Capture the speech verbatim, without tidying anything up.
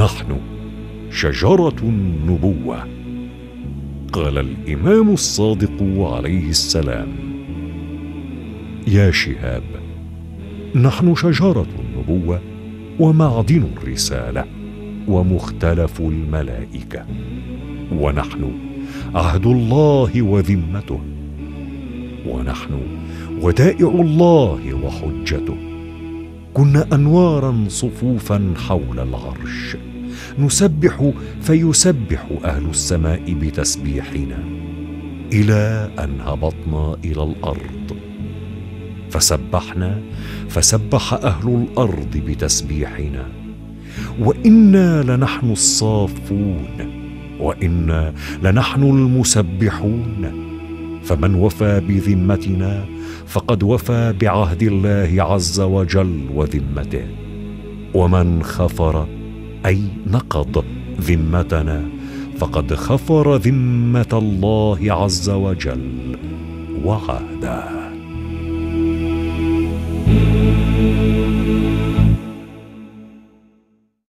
نحن شجرة النبوة. قال الإمام الصادق عليه السلام: يا شهاب، نحن شجرة النبوة ومعدن الرسالة ومختلف الملائكة، ونحن عهد الله وذمته، ونحن ودائع الله وحجته. كنا أنوارا صفوفا حول العرش، نسبح فيسبح أهل السماء بتسبيحنا، إلى أن هبطنا إلى الأرض فسبحنا فسبح أهل الأرض بتسبيحنا. وإنا لنحن الصافون، وإنا لنحن المسبحون. فمن وفى بذمتنا فقد وفى بعهد الله عز وجل وذمته، ومن خفر أي نقض ذمتنا فقد خفر ذمة الله عز وجل وعهده.